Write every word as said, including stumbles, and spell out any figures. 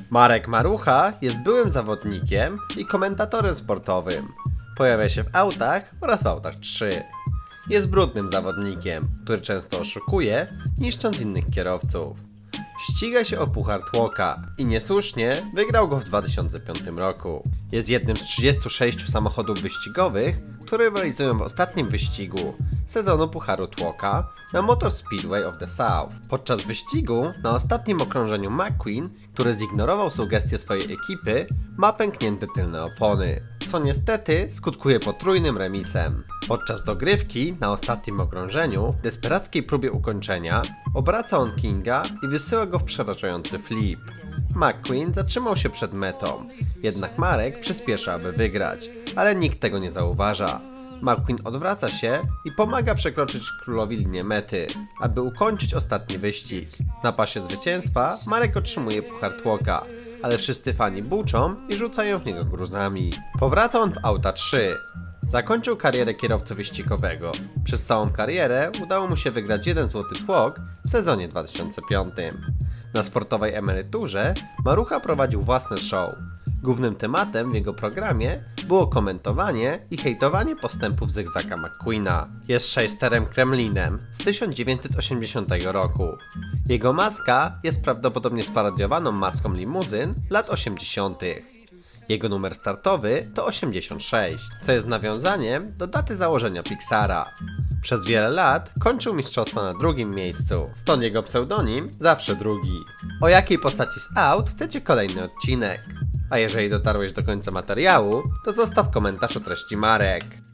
Marek Marucha jest byłym zawodnikiem i komentatorem sportowym. Pojawia się w autach oraz w autach trzy. Jest brudnym zawodnikiem, który często oszukuje, niszcząc innych kierowców. Ściga się o Puchar Tłoka i niesłusznie wygrał go w dwa tysiące piątym roku. Jest jednym z trzydziestu sześciu samochodów wyścigowych, które rywalizują w ostatnim wyścigu sezonu Pucharu Tłoka na Motor Speedway of the South. Podczas wyścigu na ostatnim okrążeniu McQueen, który zignorował sugestie swojej ekipy, ma pęknięte tylne opony, co niestety skutkuje potrójnym remisem. Podczas dogrywki na ostatnim okrążeniu, w desperackiej próbie ukończenia, obraca on Kinga i wysyła go w przerażający flip. McQueen zatrzymał się przed metą, jednak Marek przyspiesza, aby wygrać, ale nikt tego nie zauważa. McQueen odwraca się i pomaga przekroczyć królowi linię mety, aby ukończyć ostatni wyścig. Na pasie zwycięstwa Marek otrzymuje Puchar Tłoka, ale wszyscy fani buczą i rzucają w niego gruzami. Powraca on w auta trzy. Zakończył karierę kierowcy wyścigowego. Przez całą karierę udało mu się wygrać jeden złoty tłok w sezonie dwa tysiące piątym. Na sportowej emeryturze Marucha prowadził własne show. Głównym tematem w jego programie było komentowanie i hejtowanie postępów Zygzaka McQueena. Jest szesterem Kremlinem z tysiąc dziewięćset osiemdziesiątego roku. Jego maska jest prawdopodobnie sparodiowaną maską limuzyn lat osiemdziesiątych. Jego numer startowy to osiemdziesiąt sześć, co jest nawiązaniem do daty założenia Pixara. Przez wiele lat kończył mistrzostwa na drugim miejscu, stąd jego pseudonim zawsze drugi. O jakiej postaci z aut chcecie kolejny odcinek? A jeżeli dotarłeś do końca materiału, to zostaw komentarz o treści marek.